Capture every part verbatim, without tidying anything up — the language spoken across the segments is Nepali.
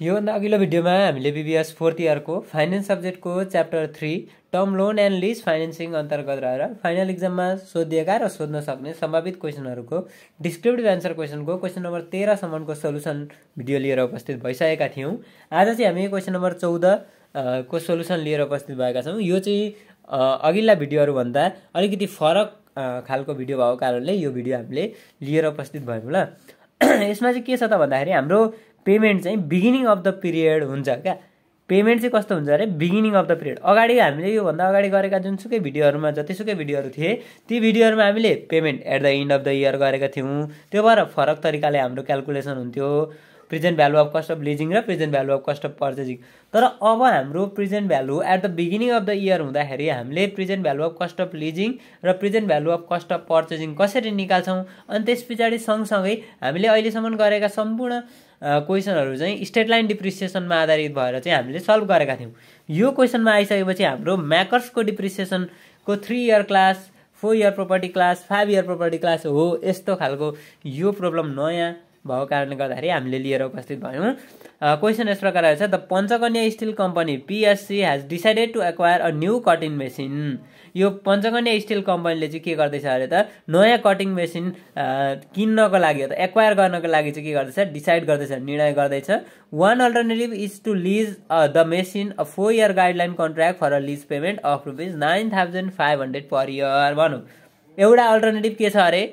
यो भन्दा अघिल्लो भिडियोमा हामीले बीबीएस फोर्थ इयरको फाइनेन्स सब्जेक्टको chapter three term loan and lease financing अन्तर्गत रहेर फाइनल एक्जाममा सोधिएका र सोध्न सक्ने सम्भावित क्वेसनहरूको डिस्क्रिप्टिभ एन्सर क्वेसनको क्वेसन नम्बर तेह्रसम्मको सोलुसन भिडियो लिएर उपस्थित भइसकेका थियौँ। आज चाहिँ हामी क्वेसन नम्बर चौध को सोलुसन लिएर उपस्थित भएका छौँ। यो चाहिँ अघिल्ला भिडियोहरूभन्दा अलिकति फरक खालको भिडियो भएको कारणले यो भिडियो हामीले लिएर उपस्थित भयौँ। ल यसमा चाहिँ के छ त भन्दाखेरि हाम्रो पेमेन्ट चाहिँ बिगिनिङ अफ द पिरियड हुन्छ क्या। पेमेन्ट चाहिँ कस्तो हुन्छ अरे बिगिनिङ अफ द पिरियड अगाडि हामीले योभन्दा अगाडि गरेका जुनसुकै भिडियोहरूमा जतिसुकै भिडियोहरू थिए ती भिडियोहरूमा हामीले payment at the end of the year गरेका थियौँ। त्यो भएर फरक तरिकाले हाम्रो क्यालकुलेसन हुन्थ्यो present value of cost of leasing र present value of cost of purchasing. तर अब हाम्रो present value at the beginning of the year हुँदाखेरि हामीले present value of cost of leasing र present value of cost of purchasing कसरी निकाल्छौँ अनि त्यस पछाडि सँगसँगै हामीले अहिलेसम्म गरेका सम्पूर्ण क्वेसनहरू चाहिँ स्टेट लाइन डिप्रिसिएसनमा आधारित भएर चाहिँ हामीले सल्भ गरेका थियौँ। यो क्वेसनमा आइसकेपछि हाम्रो म्याकर्सको डिप्रिसिएसनको three year class, four year property class, five year property class हो। यस्तो खालको यो प्रब्लम नयाँ भएको कारणले गर्दाखेरि हामीले लिएर उपस्थित भयौँ। क्वेसन यस प्रकार रहेछ, the Panchakanya steel company PSC has decided to acquire a new cutting machine. यो पञ्चकन्या स्टिल कम्पनीले चाहिँ के गर्दैछ अरे त नयाँ कटिङ मेसिन किन्नको लागि अथवा एक्वायर गर्नको लागि चाहिँ के गर्दैछ डिसाइड गर्दैछ, निर्णय गर्दैछ। One alternative is to lease the machine a four year guideline contract for a lease payment of rupees nine thousand five hundred per year भनौँ। एउटा अल्टरनेटिभ के छ अरे,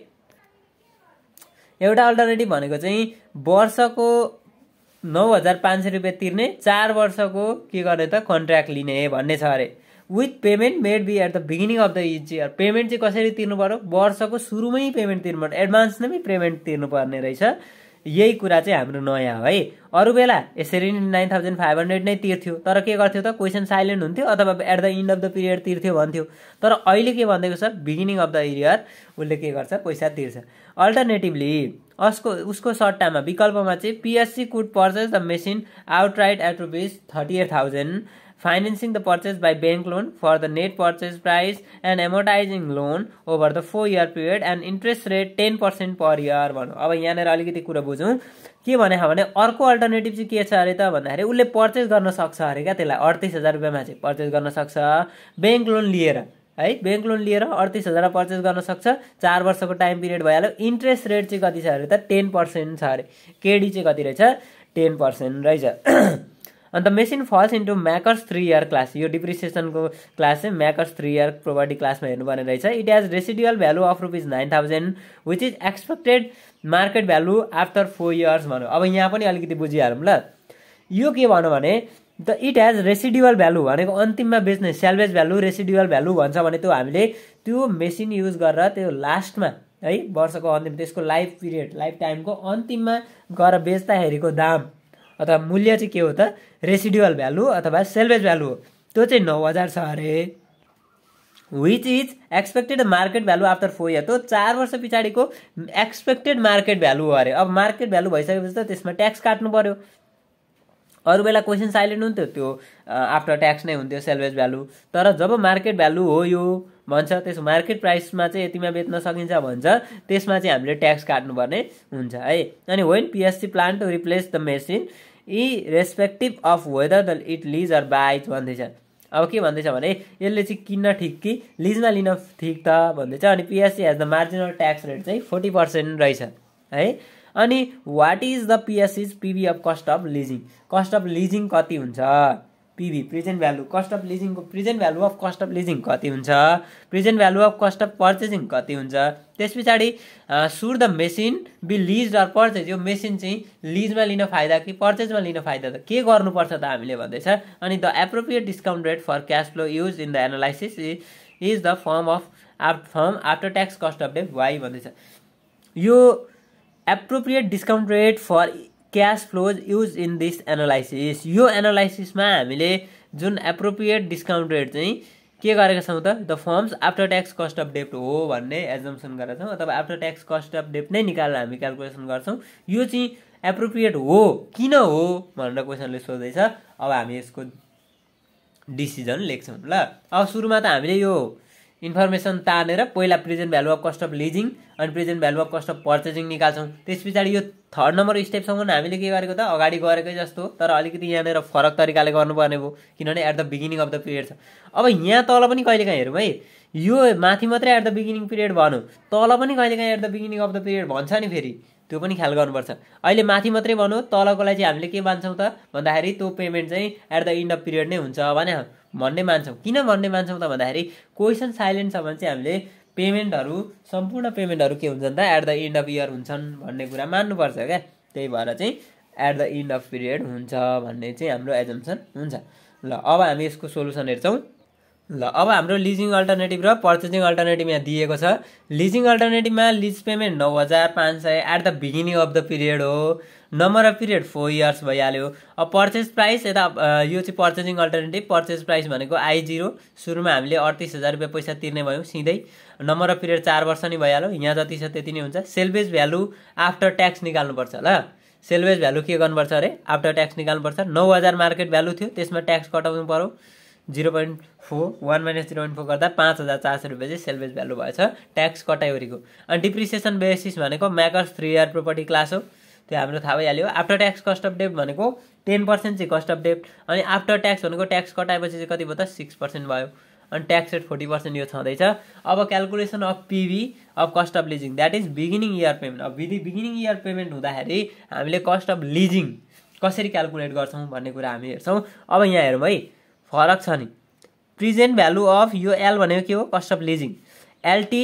एउटा अल्टरनेटिभ भनेको चाहिँ वर्षको नौ हजार पाँच सय रुपियाँ तिर्ने, चार वर्षको के गर्ने त कन्ट्र्याक्ट लिने भन्ने छ अरे। With payment made be at the beginning of the each year. Payment चाहिँ कसरी तिर्नु पर्यो, वर्षको सुरुमै पेमेन्ट तिर्नु पर्यो, एडभान्स नै पेमेन्ट तिर्नुपर्ने रहेछ। यही कुरा चाहिँ हाम्रो नयाँ हो है। अरू बेला यसरी नै नाइन थाउजन्ड फाइभ हन्ड्रेड नै तिर्थ्यो, तर के गर्थ्यो त क्वेसन साइलेन्ट हुन्थ्यो अथवा at the end of the period तिर्थ्यो भन्थ्यो। तर अहिले के भनिदिएको छ बिगिनिङ अफ द इयर उसले के गर्छ पैसा तिर्छ। अल्टरनेटिभली उसको उसको सट्टामा विकल्पमा चाहिँ PSC could purchase the machine outright at rupees thirty eight thousand financing the purchase by bank loan for the net purchase price and amortizing loan over the four year period and interest rate ten percent per year भनौँ। अब यहाँनिर अलिकति कुरा बुझौँ के भने भने अर्को अल्टरनेटिभ चाहिँ के छ अरे त भन्दाखेरि उसले पर्चेस गर्न सक्छ अरे क्या। त्यसलाई अडतिस हजार रुपियाँमा चाहिँ पर्चेस गर्न सक्छ ब्याङ्क लोन लिएर है। ब्याङ्क लोन लिएर अडतिस हजार पर्चेस गर्न सक्छ, चार वर्षको टाइम पिरियड भइहाल्यो। इन्ट्रेस्ट रेट चाहिँ कति छ अरे त टेन पर्सेन्ट छ अरे। केडी चाहिँ कति रहेछ टेन पर्सेन्ट रहेछ। अन्त machine falls into MACRS three year class. यो डिप्रिसिएसनको क्लास चाहिँ म्याकर्स थ्री इयर प्रोपर्टी क्लासमा हेर्नुपर्ने रहेछ। It has residual value of rupees nine thousand which is expected market value after four years भनौँ। अब यहाँ पनि अलिकति बुझिहालौँ ल। यो के भनौँ भने the it has residual value भनेको अन्तिममा बेच्ने सेल्वेज भ्यालु रेसिडुअल भ्यालु भन्छ भने त्यो हामीले त्यो मेसिन युज गरेर त्यो लास्टमा है वर्षको अन्तिम त्यसको लाइफ पिरियड लाइफ टाइमको अन्तिममा गएर बेच्दाखेरिको दाम अथवा मूल्य चाहिँ के हो त रेसिडुअल भ्यालु अथवा सेल्वेज भ्यालु हो। त्यो चाहिँ नौ हजार छ अरे। Which is expected market value after four year. त्यो चार वर्ष पछाडिको एक्सपेक्टेड मार्केट भ्यालु हो अरे। अब मार्केट भ्यालु भइसकेपछि त त्यसमा ट्याक्स काट्नु पर्यो। अरू बेला क्वेसन साइलेन्ट हुन्थ्यो, त्यो आफ्टर ट्याक्स नै हुन्थ्यो सेल्वेज भ्यालु। तर जब मार्केट भ्यालु हो यो भन्छ त्यसो मार्केट प्राइसमा चाहिँ यतिमा बेच्न सकिन्छ भन्छ त्यसमा चाहिँ हामीले ट्याक्स काट्नुपर्ने हुन्छ है। अनि when PSC plan to replace the machine irrespective of whether the it lease or buys भन्दैछ। अब के भन्दैछ भने यसले चाहिँ किन्न ठिक कि लिजमा लिन ठिक त भन्दैछ। अनि PSC has the marginal tax rate चाहिँ फोर्टी पर्सेन्ट रहेछ है। अनि वाट इज द पिएससीज PV of cost of leasing. Cost of leasing कति हुन्छ, PV present value cost of लिजिङको present value of cost of leasing कति हुन्छ, present value of cost of purchasing कति हुन्छ। त्यस पछाडि should the machine be lease or purchase. यो मेसिन चाहिँ लिजमा लिन फाइदा कि पर्चेजमा लिन फाइदा त के गर्नुपर्छ त हामीले भन्दैछ। अनि the appropriate discount rate for cash flow use in the analysis is the firm of up firm after tax cost of debt why भन्दैछ। यो appropriate discount rate for cash flows use in this analysis. यो एनालाइसिसमा हामीले जुन एप्रोप्रिएट डिस्काउन्ट रेट चाहिँ के गरेका छौँ त the firms after tax cost of डेप्ट हो भन्ने एजम्सन गरेका छौँ अथवा आफ्टर ट्याक्स कस्ट अफ डेप्ट नै निकालेर हामी क्यालकुलेसन गर्छौँ। यो चाहिँ एप्रोप्रिएट हो किन हो भनेर क्वेसनले सोध्दैछ। अब हामी यसको डिसिजन लेख्छौँ ल। अब सुरुमा त हामीले यो इन्फर्मेसन तानेर पहिला present value of cost of leasing अनि present value of cost of purchasing निकाल्छौँ। त्यस पछाडि यो थर्ड नम्बर स्टेपसम्म हामीले के गरेको त अगाडि गरेकै जस्तो, तर अलिकति यहाँनिर फरक तरिकाले गर्नुपर्ने भयो किनभने at the beginning of the period छ। अब यहाँ तल पनि कहिलेकाहीँ हेरौँ है, यो माथि मात्रै एट द बिगिनिङ पिरियड भनौँ, तल पनि कहिलेकाहीँ at the beginning of the period भन्छ नि, फेरि त्यो पनि ख्याल गर्नुपर्छ। अहिले माथि मात्रै भनौँ, तलकोलाई चाहिँ हामीले के मान्छौँ त भन्दाखेरि त्यो पेमेन्ट चाहिँ at the end of period नै हुन्छ भने भन्ने मान्छौँ। किन भन्ने मान्छौँ त भन्दाखेरि क्वेसन साइलेन्ट छ भने चाहिँ हामीले पेमेन्टहरू सम्पूर्ण पेमेन्टहरू के हुन्छन् त at the end of year हुन्छन् भन्ने कुरा मान्नुपर्छ क्या। त्यही भएर चाहिँ at the end of period हुन्छ भन्ने चाहिँ हाम्रो एजम्सन हुन्छ। ल अब हामी यसको सोलुसन हेर्छौँ। ल अब हाम्रो लिजिङ अल्टरनेटिभ र पर्चेजिङ अल्टरनेटिभ यहाँ दिएको छ। लिजिङ अल्टरनेटिभमा लिज पेमेन्ट नौ हजार पाँच सय at the beginning of the period हो, number of period four years भइहाल्यो। अब पर्चेज प्राइस यता यो चाहिँ पर्चेजिङ अल्टरनेटिभ, पर्चेज प्राइस भनेको आई जिरो, सुरुमा हामीले अडतिस हजार रुपियाँ पैसा तिर्ने भयौँ सिधै, नम्बर अफ पिरियड चार वर्ष नै भइहाल्यो, यहाँ जति छ त्यति नै हुन्छ। सेल्भेज भ्यालु आफ्टर ट्याक्स निकाल्नुपर्छ। ल सेल्भेज भ्यालु के गर्नुपर्छ अरे आफ्टर ट्याक्स निकाल्नुपर्छ। नौ हजार मार्केट भ्यालु थियो, त्यसमा ट्याक्स कटाउनु पर्यो, zero point four one minus zero point four गर्दा पाँच हजार चार सय रुपियाँ चाहिँ सेल्भेज भ्यालु भएछ ट्याक्स कटाइवरीको। अनि डिप्रिसिएसन बेसिस भनेको MACRS three year property class हो, त्यो हाम्रो थाहा भइहाल्यो। आफ्टर ट्याक्स कस्ट अफ डेब्ट भनेको टेन पर्सेन्ट चाहिँ कस्ट अफ डेब्ट, अनि आफ्टर ट्याक्स भनेको ट्याक्स कटाएपछि चाहिँ कति भयो त सिक्स पर्सेन्ट भयो, अनि ट्याक्स रेट फोर्टी पर्सेन्ट यो छँदैछ। अब calculation of PV of cost of leasing that is beginning year payment. अब विधि बिगिनिङ इयर पेमेन्ट हुँदाखेरि हामीले कस्ट अफ लिजिङ कसरी क्यालकुलेट गर्छौँ भन्ने कुरा हामी हेर्छौँ। अब यहाँ हेरौँ है, फरक छ नि। प्रेजेन्ट भ्यालु अफ यो एल भनेको के हो cost of leasing, LT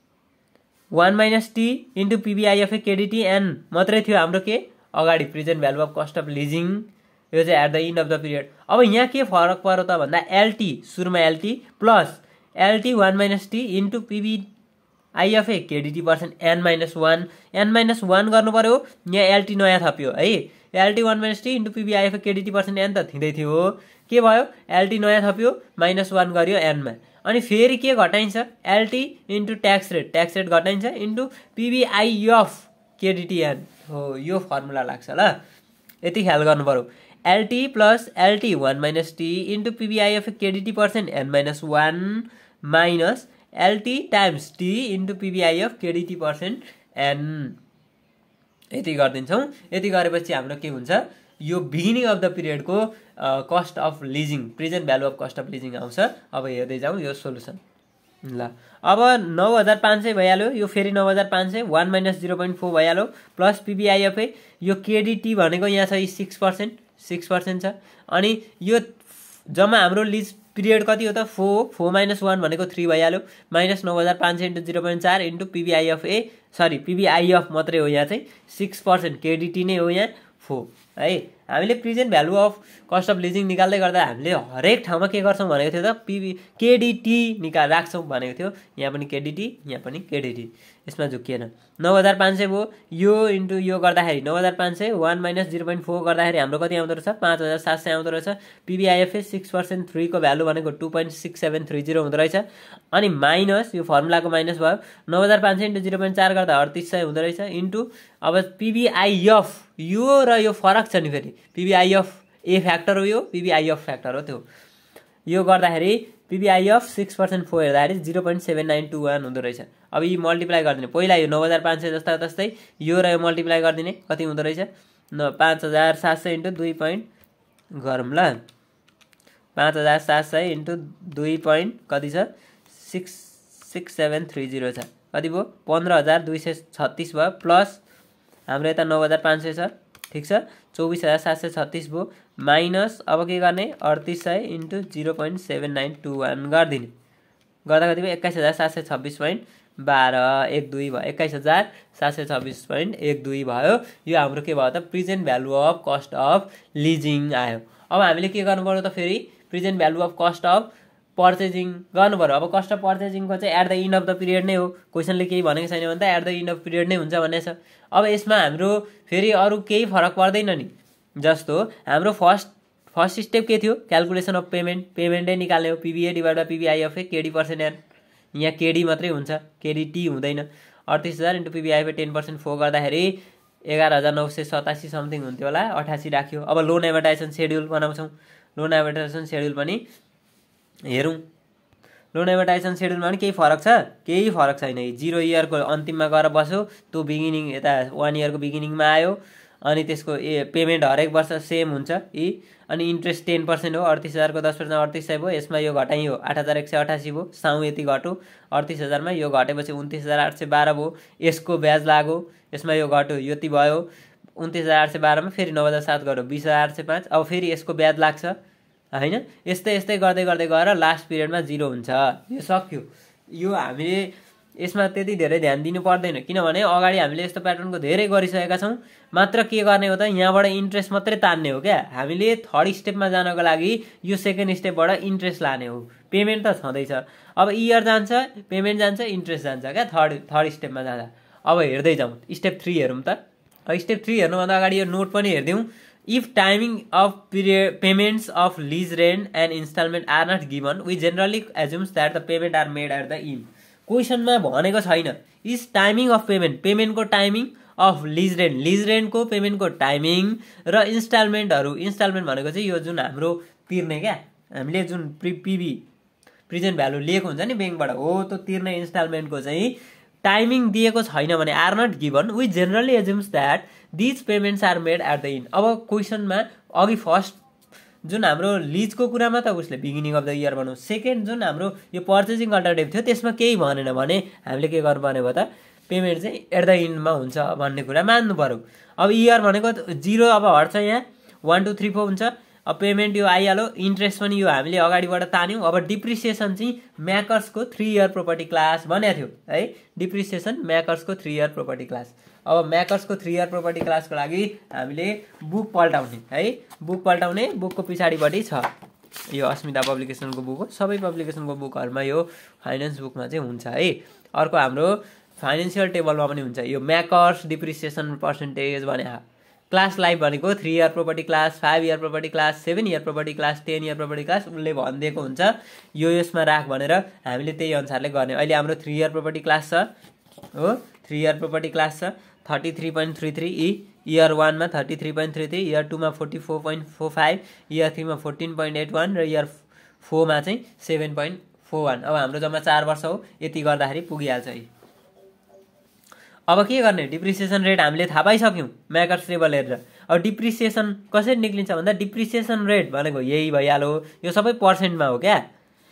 one minus T into PVIFA KDT N मात्रै थियो हाम्रो के अगाडि present value of cost of leasing, यो चाहिँ at the end of the period. अब यहाँ के फरक पर्यो त भन्दा एलटी सुरुमा LT plus LT one minus T into PVIFA KDT percent N minus one, N minus one गर्नु पर्यो, यहाँ एलटी नयाँ थप्यो है, LT one minus T into PVIFA KDT percent N त थिँदै थियो, के भयो एलटी नयाँ थप्यो माइनस वान गरियो एनमा, अनि फेरि के घटाइन्छ LT into tax rate, tax rate घटाइन्छ इन्टु पिबिआइएफ केडिटी एन हो, यो फर्मुला लाग्छ। ल यति ख्याल गर्नु पर्यो, LT plus LT one minus T into PVIF KDT percent N minus one minus LT times T into PVIF KDT percent N, यति गरिदिन्छौँ। यति गरेपछि हाम्रो के हुन्छ यो बिगिनिङ अफ द पिरियडको cost of leasing present value of cost of leasing आउँछ। अब हेर्दै जाउँ यो सोलुसन। ल अब नौ हजार पाँच सय भइहाल्यो, यो फेरि नौ हजार पाँच सय one minus zero point four भइहाल्यो प्लस पिबिआइएफए, यो केडिटी भनेको यहाँ छ सिक्स पर्सेन्ट सिक्स पर्सेन्ट छ, अनि यो जम्मा हाम्रो लिज पिरियड कति हो त फोर, फोर माइनस वान भनेको थ्री भइहाल्यो, माइनस नौ हजार पाँच सय इन्टु जिरो पोइन्ट चार इन्टु पिबिआइएफए सरी पिबिआइएफ मात्रै हो, यहाँ चाहिँ सिक्स पर्सेन्ट केडिटी नै हो यहाँ फोर है। हामीले present value of cost of leasing निकाल्दै गर्दा हामीले हरेक ठाउँमा के गर्छौँ भनेको थियो त पिबी केडिटी निकाल राख्छौँ भनेको थियो, यहाँ पनि केडिटी यहाँ पनि केडिटी, यसमा झुकिएन। नौ हजार पाँच सय भयो, यो इन्टु यो गर्दाखेरि नौ हजार पाँच सय one minus zero point four गर्दाखेरि हाम्रो कति आउँदो रहेछ पाँच हजार सात सय आउँदो रहेछ। पिबिआइएफए सिक्स पर्सेन्ट थ्रीको भ्यालु भनेको two point six seven three zero हुँदो रहेछ, अनि माइनस यो फर्मुलाको माइनस भयो, नौ हजार पाँच सय इन्टु जिरो पोइन्ट चार गर्दा अडतिस सय हुँदो रहेछ इन्टु अब पिबिआइएफ, यो र यो फरक छ नि, फेरि पिबिआइएफ ए फ्याक्टर हो, यो पिबिआइएफ फ्याक्टर हो, त्यो यो गर्दाखेरि पिबिआइएफ सिक्स पर्सेन्ट फोर हेर्दाखेरि zero point seven nine two one हुँदो रहेछ। अब यी मल्टिप्लाई गरिदिने, पहिला यो नौ हजार पाँच सय जस्ता जस्तै यो र यो मल्टिप्लाई गरिदिने कति हुँदो रहेछ न पाँच हजार सात सय इन्टु दुई पोइन्ट गरौँ ल, पाँच हजार सात सय इन्टु दुई पोइन्ट कति छ six six seven three zero छ, कति भयो पन्ध्र हजार दुई सय छत्तिस भयो, प्लस हाम्रो यता नौ हजार पाँच सय छ ठिक छ, चौबिस हजार सात सय छत्तिस भयो, माइनस अब के गर्ने अडतिस सय into zero point seven nine two one गरिदिने, गर्दा कति भयो एक्काइस हजार सात सय छब्बिस पोइन्ट बाह्र एक दुई भयो, एक्काइस हजार सात सय छब्बिस पोइन्ट एक दुई भयो। यो हाम्रो के भयो त present value of cost of leasing आयो। अब हामीले के गर्नु पर्यो त फेरि present value of cost of purchasing गर्नु पर्यो। अब कस्ट अफ पर्चेजिङको चाहिँ at the end of the period नै हो, क्वेसनले केही भनेको छैन भने त at the end of period नै हुन्छ भन्ने छ। अब यसमा हाम्रो फेरि अरू केही फरक पर्दैन नि, जस्तो हाम्रो फर्स्ट फर्स्ट स्टेप के थियो क्यालकुलेसन अफ पेमेन्ट, पेमेन्टै निकाल्ने हो, PBA divide by PVIFA KD percent N, यहाँ केडी मात्रै हुन्छ केडिटी हुँदैन, अडतिस हजार into PVIFA ten percent four गर्दाखेरि एघार हजार नौ सय सतासी समथिङ हुन्थ्यो होला, अठासी राख्यो। अब लोन एभर्टाइजेसन सेड्युल बनाउँछौँ, लोन एभर्टाइजेसन सेड्युल पनि हेरौँ। लोन एमोर्टाइजेसन सेड्युलमा पनि केही फरक छ? केही फरक छैन। जिरो इयरको अन्तिममा गएर बस्यो, त्यो बिगिनिङ यता वान इयरको बिगिनिङमा आयो, अनि त्यसको ए पेमेन्ट हरेक वर्ष सेम हुन्छ यी। अनि इन्ट्रेस्ट टेन पर्सेन्ट हो, अडतिस हजारको दस पर्सेन्ट अडतिस सय भयो, यसमा यो घटाइयो आठ हजार एक सय अठासी भयो, साउ यति घट्यो अडतिस हजारमा, यो घटेपछि उन्तिस हजार आठ सय बाह्र भयो, यसको ब्याज लाग्यो, यसमा यो घट्यो यति भयो, उन्तिस हजार आठ सय बाह्रमा फेरि नौ हजार सात घट्यो बिस हजार आठ सय पाँच, अब फेरि यसको ब्याज लाग्छ होइन। यस्तै यस्तै गर्दै गर्दै गएर लास्ट पिरियडमा जिरो हुन्छ। यो सक्यो। यो हामीले यसमा त्यति धेरै ध्यान दिनु पर्दैन, किनभने अगाडि हामीले यस्तो प्याटर्नको धेरै गरिसकेका छौँ। मात्र के गर्ने हो त, यहाँबाट इन्ट्रेस्ट मात्रै तान्ने हो क्या। हामीले थर्ड स्टेपमा जानको लागि यो सेकेन्ड स्टेपबाट इन्ट्रेस्ट लाने हो। पेमेन्ट त छँदैछ, अब इयर जान्छ, पेमेन्ट जान्छ, इन्ट्रेस्ट जान्छ क्या थर्ड थर्ड स्टेपमा जाँदा। अब हेर्दै जाउँ, स्टेप थ्री हेरौँ त। स्टेप थ्री हेर्नुभन्दा अगाडि यो नोट पनि हेरिदिउँ। If timing of period payments of lease rent and installment are not given, we generally assumes that the payment are made at the end. क्वेसनमा भनेको छैन इज टाइमिङ अफ पेमेन्ट, पेमेन्टको timing of lease rent, lease रेन्टको पेमेन्टको टाइमिङ र इन्स्टलमेन्टहरू, इन्स्टलमेन्ट भनेको चाहिँ यो जुन हाम्रो तिर्ने क्या, हामीले जुन प्रि पिबी प्रेजेन्ट भ्यालु लिएको हुन्छ नि ब्याङ्कबाट, हो त्यो तिर्ने इन्स्टलमेन्टको चाहिँ टाइमिङ दिएको छैन भने are not given, we generally assumes that these payments are made at the end. अब क्वेसनमा अघि फर्स्ट जुन हाम्रो लिजको कुरामा त उसले बिगिनिङ अफ द इयर भनौँ, सेकेन्ड जुन हाम्रो यो पर्चेजिङ अल्टरनेटिभ थियो त्यसमा केही भनेन भने हामीले के गर्नुपर्ने भयो त, पेमेन्ट चाहिँ एट द इन्डमा हुन्छ भन्ने कुरा मान्नु पऱ्यो। अब इयर भनेको जिरो अब हट्छ, यहाँ वान टू थ्री फोर हुन्छ। अब पेमेन्ट यो आइहाल्यो, इन्ट्रेस्ट पनि यो हामीले अगाडिबाट तान्यौँ। अब डिप्रिसिएसन चाहिँ म्याकर्सको थ्री इयर प्रोपर्टी क्लास भनेको थियो है, डिप्रिसिएसन म्याकर्सको थ्री इयर प्रोपर्टी क्लास। अब म्याकर्सको थ्री इयर प्रोपर्टी क्लासको लागि हामीले बुक पल्टाउने है, बुक पल्टाउने बुकको पछाडिपट्टि छ, यो अस्मिता पब्लिकेसनको बुक हो, सबै पब्लिकेसनको बुकहरूमा यो फाइनेन्स बुकमा चाहिँ हुन्छ है। अर्को हाम्रो फाइनेन्सियल टेबलमा पनि हुन्छ यो म्याकर्स डिप्रिसिएसन पर्सेन्टेज भने। क्लास लाइफ भनेको three year property class, five year property class, seven year property class, ten year property class उसले भनिदिएको हुन्छ यो यसमा राख भनेर, हामीले त्यही अनुसारले गर्ने। अहिले हाम्रो थ्री इयर प्रोपर्टी क्लास छ हो, थ्री इयर प्रोपर्टी क्लास छ thirty three point three three ई, इयर वानमा thirty three point three three, year टूमा forty four point four five, year थ्रीमा फोर्टिन पोइन्ट एट वान र इयर फोरमा चाहिँ सेभेन पोइन्ट फोर वान। अब हाम्रो जम्मा चार वर्ष हो, यति गर्दाखेरि पुगिहाल्छ है। अब के गर्ने, डिप्रिसिएसन रेट हामीले थाहा पाइसक्यौँ म्याकर्स टेबल हेरेर। अब डिप्रिसिएसन कसरी निक्लिन्छ भन्दा डिप्रिसिएसन रेट भनेको यही भइहाल्यो, यो सबै पर्सेन्टमा हो क्या,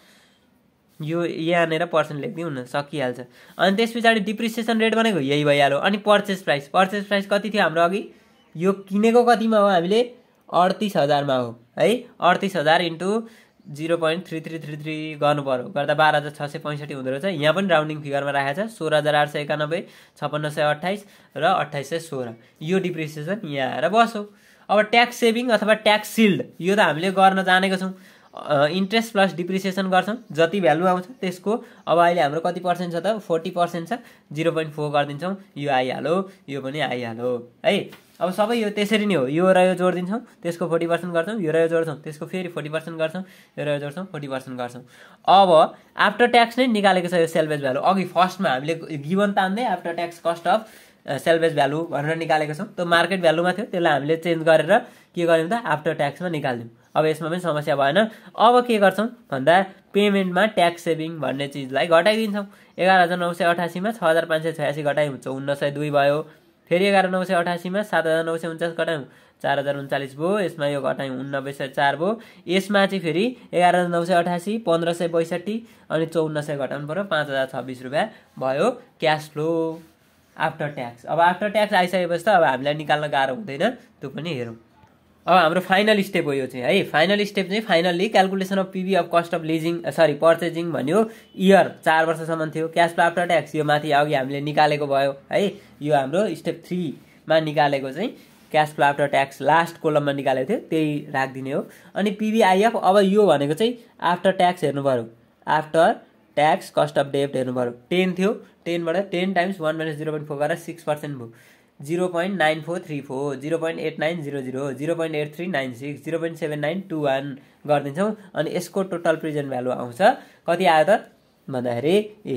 यो यहाँनिर पर्सेन्ट लेखिदिउँ न सकिहाल्छ। अनि त्यस पछाडि डिप्रिसिएसन रेट भनेको यही भइहाल्यो। अनि पर्चेस प्राइस, पर्चेस प्राइस कति थियो हाम्रो अघि, यो किनेको कतिमा हो, हामीले अडतिस हजारमा हो है, अडतिस हजार into zero point three three three three गर्नु पऱ्यो, गर्दा बाह्र हजार छ सय पैँसठी हुँदो रहेछ। यहाँ पनि राउन्डिङ फिगरमा राखेको छ, सोह्र हजार आठ सय एकानब्बे, छप्पन्न सय अट्ठाइस र अट्ठाइस सय सोह्र, यो डिप्रिसिएसन यहाँ आएर बस्यो। अब ट्याक्स सेभिङ अथवा ट्याक्स सिल्ड यो त हामीले गर्न जानेको छौँ, इन्ट्रेस्ट प्लस डिप्रिसिएसन गर्छौँ, जति भ्यालु आउँछ त्यसको। अब अहिले हाम्रो कति पर्सेन्ट छ त, फोर्टी पर्सेन्ट छ, जिरो पोइन्ट फोर गरिदिन्छौँ, यो आइहाल्यो, यो पनि आइहाल्यो है। अब सबै यो त्यसरी नै हो, यो र यो जोडिदिन्छौँ, त्यसको फोर्टी पर्सेन्ट गर्छौँ, यो र यो जोड्छौँ, त्यसको फेरि फोर्टी पर्सेन्ट गर्छौँ, यो र यो जोड्छौँ, फोर्टी पर्सेन्ट गर्छौँ। अब आफ्टर ट्याक्स नै निकालेको छ यो सेल्भेज भ्यालु। अघि फर्स्टमा हामीले गिभन तान्दै after tax cost of salvage value भनेर निकालेको छौँ, त्यो मार्केट भ्यालुमा थियो, त्यसलाई हामीले चेन्ज गरेर के गर्यौँ त आफ्टर ट्याक्समा निकाल्यौँ। अब यसमा पनि समस्या भएन। अब के गर्छौँ भन्दा पेमेन्टमा ट्याक्स सेभिङ भन्ने चिजलाई घटाइदिन्छौँ। एघार हजार नौ सय अठासीमा छ हजार पाँच सय छयासी घटायौँ, चौन्न सय दुई भयो। फेरि एघार नौ सय अठासीमा सात हजार नौ सय उन्चास घटायौँ, चार हजार उन्चालिस भयो। यसमा यो घटायौँ, उन्नब्बे सय चार भयो। यसमा चाहिँ फेरि एघार हजार नौ सय अठासी, पन्ध्र सय बैसठी अनि चौन्न सय घटाउनु पऱ्यो, पाँच हजार छब्बिस रुपियाँ भयो क्यास फ्लो आफ्टर ट्याक्स। अब आफ्टर ट्याक्स आइसकेपछि त अब हामीलाई निकाल्न गाह्रो हुँदैन, त्यो पनि हेरौँ। अब हाम्रो फाइनल स्टेप हो यो चाहिँ है। फाइनल स्टेप चाहिँ finally calculation of PV of cost of leasing sorry purchasing भन्यो, इयर चार वर्षसम्म थियो। क्यास फ्लो आफ्टर ट्याक्स यो माथि अघि हामीले निकालेको भयो है, यो हाम्रो स्टेप थ्रीमा निकालेको चाहिँ cash flow after tax last कोलममा निकालेको थियो, त्यही राखिदिने हो। अनि पिभीआइएफ अब यो भनेको चाहिँ आफ्टर ट्याक्स हेर्नु पऱ्यो, आफ्टर ट्याक्स कस्ट अफ डेब्ट हेर्नु पऱ्यो। टेन थियो, टेनबाट ten times one minus zero point four गरेर सिक्स पर्सेन्ट भयो, zero point nine four three four, zero point eight nine zero zero, zero point eight three nine six, zero point seven nine two one गरिदिन्छौँ। अनि यसको टोटल प्रेजेन्ट भ्यालु आउँछ कति आयो त भन्दाखेरि ए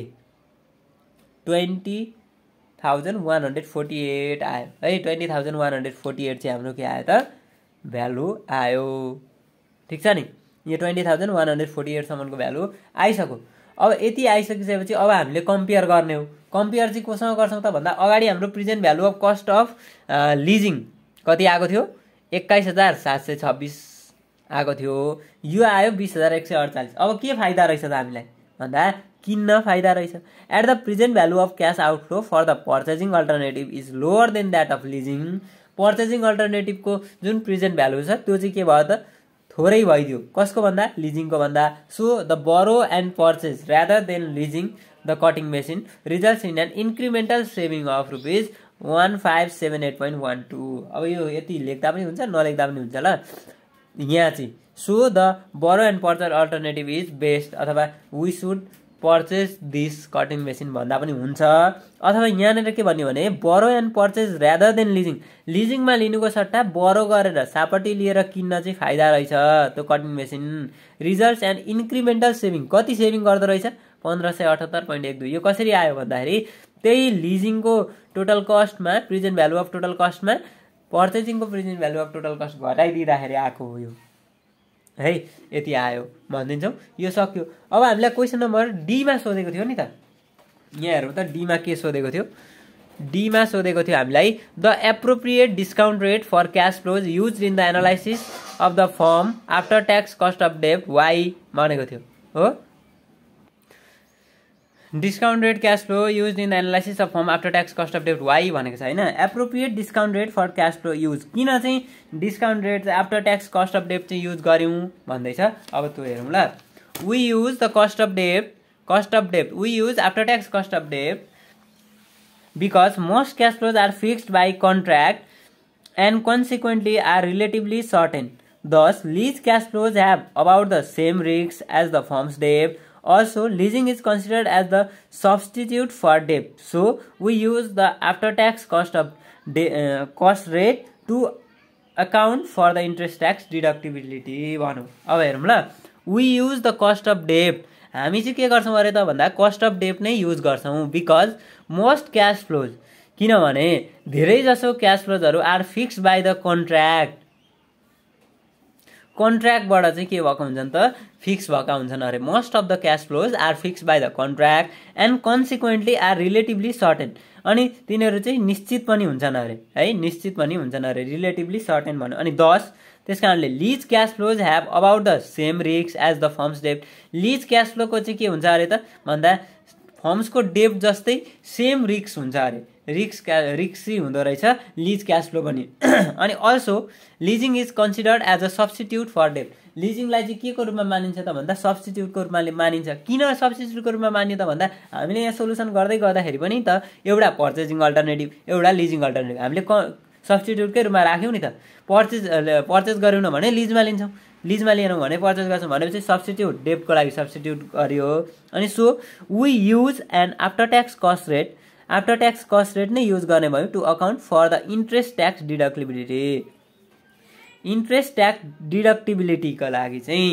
twenty thousand one hundred forty eight आयो है। Twenty thousand one hundred forty eight चाहिँ हाम्रो के आयो त भ्यालु आयो, ठिक छ नि। यो twenty thousand one hundred forty एटसम्मको भ्यालु आइसक्यो। अब यति आइसकिसकेपछि अब हामीले कम्पेयर गर्ने हो। कम्पेयर चाहिँ कोसँग गर्छौँ त भन्दा अगाडि हाम्रो present value of cost of leasing कति आएको थियो, एक्काइस हजार सात सय छब्बिस आएको थियो। यो आयो बिस हजार एक सय अडचालिस। अब के फाइदा रहेछ त हामीलाई भन्दा किन्न फाइदा रहेछ। At the present value of cash outflow for the purchasing alternative is lower than that of leasing. Purchasing अल्टरनेटिभको जुन प्रेजेन्ट भ्यालु छ त्यो चाहिँ के भयो त, थोरै भइदियो। कसको भन्दा, लिजिङको भन्दा। So the borrow and purchase rather than leasing the cutting machine results in an incremental saving of rupees one five seven eight point one two. अब यो यति लेख्दा पनि हुन्छ नलेख्दा पनि हुन्छ ल। यहाँ चाहिँ so the borrow and purchase alternative is best अथवा we should purchase this cutting machine भन्दा पनि हुन्छ। अथवा यहाँनिर के भन्यो भने borrow and purchase rather than leasing, लिजिङमा लिनुको सट्टा बरो गरेर सापट्टि लिएर किन्न चाहिँ फाइदा रहेछ त्यो cutting machine. Results and incremental saving, कति सेभिङ गर्दो रहेछ, पन्ध्र सय अठहत्तर पोइन्ट एक दुई। यो कसरी आयो भन्दाखेरि त्यही लिजिङको टोटल कस्टमा प्रेजेन्ट भ्यालु अफ टोटल कस्टमा पर्चेजिङको present value of total cost घटाइदिँदाखेरि आएको हो यो है। यति आयो भनिदिन्छौँ। यो सक्यो। अब हामीलाई क्वेसन नम्बर डीमा सोधेको थियो नि त, यहाँ हेरौँ त डीमा के सोधेको थियो। डीमा सोधेको थियो हामीलाई the appropriate discount rate for cash flows use in the analysis of the firm after tax cost of डेब्ट वाइ भनेको थियो हो। Discount rate cash flow use in the analysis of firm after tax cost of डेब्ट वाइ भनेको छ होइन। Appropriate discount rate for cash flow use, किन चाहिँ discount rate after tax cost of डेब्ट चाहिँ युज गऱ्यौँ भन्दैछ। अब त्यो हेरौँ ल। We use the cost of डेब्ट कस्ट अफ डेब्ट we use after tax cost of डेब्ट because most cash flows are fixed by contract and consequently are relatively certain. Thus, lease cash flows have about the same risks as the firm's debt. Also, leasing is considered as the substitute for debt. So, we use the after-tax cost of de uh, cost rate to account for the interest tax deductibility. भनौँ अब हेरौँ ल। We use the cost of debt, हामी चाहिँ के गर्छौँ अरे त भन्दा कस्ट अफ डेब्ट नै युज गर्छौँ। बिकज मोस्ट क्यास फ्लोज, किनभने धेरै जसो क्यास फ्लोजहरू are fixed by the contract, कन्ट्र्याक्टबाट चाहिँ के भएको हुन्छन् त, फिक्स भएका हुन्छन् अरे। Most of the cash flows are fixed by the contract and consequently are relatively certain, अनि तिनीहरू चाहिँ निश्चित पनि हुन्छन् अरे है, निश्चित पनि हुन्छन् अरे, रिलेटिभली सर्टेन भन्यो। अनि दस त्यस कारणले lease cash flows have about the same risk as the firm's डेब्ट। लिज क्यास फ्लोको चाहिँ के हुन्छ अरे त भन्दा फर्म्सको डेब्ट जस्तै सेम रिस्क हुन्छ अरे, रिस्क क्या रिस्की हुँदो रहेछ लिज क्यास फ्लो पनि। अनि also leasing is considered as a substitute for डेब्ट, लिजिङलाई चाहिँ के को रूपमा मानिन्छ त भन्दा सब्स्टिट्युटको रूपमा मानिन्छ। किन सब्स्टिट्युटको रूपमा मानियो त भन्दा हामीले यहाँ सोल्युसन गर्दै गर्दाखेरि पनि त एउटा पर्चेजिङ अल्टरनेटिभ एउटा लिजिङ अल्टरनेटिभ हामीले क सब्स्टिट्युटकै रूपमा राख्यौँ नि त। पर्चेज पर्चेज गऱ्यौँ न भने लिजमा लिन्छौँ, लिजमा लिएनौँ भने पर्चेज गर्छौँ भनेपछि सब्स्टिट्युट डेब्टको लागि सब्स्टिट्युट गर्यो। अनि so we use and after tax cost rate, after tax cost rate नै युज गर्ने भयो to account for the interest tax deductibility. Interest tax डिडक्टिबिलिटीको लागि चाहिँ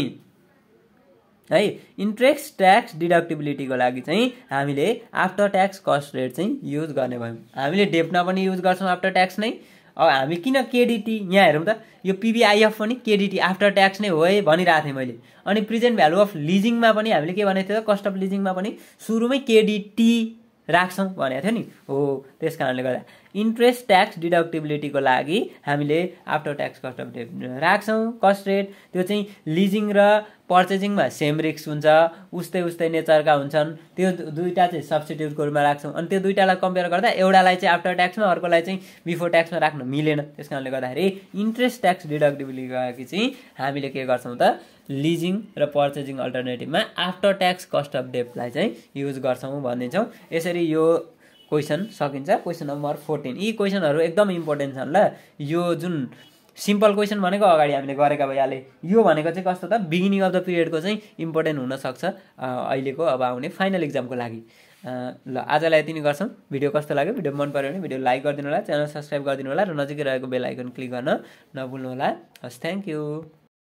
है, इन्ट्रेस्ट ट्याक्स डिडक्टिबिलिटीको लागि चाहिँ हामीले आफ्टर ट्याक्स कस्ट रेट चाहिँ युज गर्ने भयौँ। हामीले डेब्टमा पनि युज गर्छौँ आफ्टर ट्याक्स नै। अब हामी किन केडिटी, यहाँ हेरौँ त यो पिबिआइएफ पनि केडिटी आफ्टर ट्याक्स नै हो है भनिरहेको थिएँ मैले। अनि प्रेजेन्ट भ्यालु अफ लिजिङमा पनि हामीले के भनेको थियो त, कस्ट अफ लिजिङमा पनि सुरुमै केडिटी राख्छौँ भनेको थियो नि हो। त्यस कारणले गर्दा इन्ट्रेस्ट ट्याक्स डिडक्टिबिलिटीको लागि हामीले आफ्टर ट्याक्स कस्ट अफ डेब्ट राख्छौँ कस्ट रेट। त्यो चाहिँ लिजिङ र पर्चेजिङमा सेम रिस्क हुन्छ, उस्तै उस्तै नेचरका हुन्छन्, त्यो दुईवटा चाहिँ सब्स्टिट्युटको रूपमा राख्छौँ। अनि त्यो दुईवटालाई कम्पेयर गर्दा एउटालाई चाहिँ आफ्टर ट्याक्समा अर्कोलाई चाहिँ बिफोर ट्याक्समा राख्न मिलेन। त्यस कारणले गर्दाखेरि इन्ट्रेस्ट ट्याक्स डिडक्टिबिलिटीको लागि चाहिँ हामीले के गर्छौँ त, लिजिङ र पर्चेजिङ अल्टरनेटिभमा आफ्टर ट्याक्स कस्ट अफ डेब्टलाई चाहिँ युज गर्छौँ भनिदिन्छौँ। यसरी यो क्वेसन सकिन्छ। क्वेसन नम्बर फोर्टिन, यी क्वेसनहरू एकदम इम्पोर्टेन्ट छन् ल। यो जुन सिम्पल क्वेसन भनेको अगाडि हामीले गरेका भइहाले, यो भनेको चाहिँ कस्तो त बिगिनिङ अफ द पिरियडको चाहिँ इम्पोर्टेन्ट हुनसक्छ अहिलेको अब आउने फाइनल इक्जामको लागि। ल आजलाई यति नै गर्छौँ। भिडियो कस्तो लाग्यो, भिडियो मन पऱ्यो भने भिडियो लाइक गरिदिनु होला, च्यानल सब्सक्राइब गरिदिनु होला र नजिकै रहेको बेल आइकन क्लिक गर्न नभुल्नु होला। हस्, थ्याङ्क यू।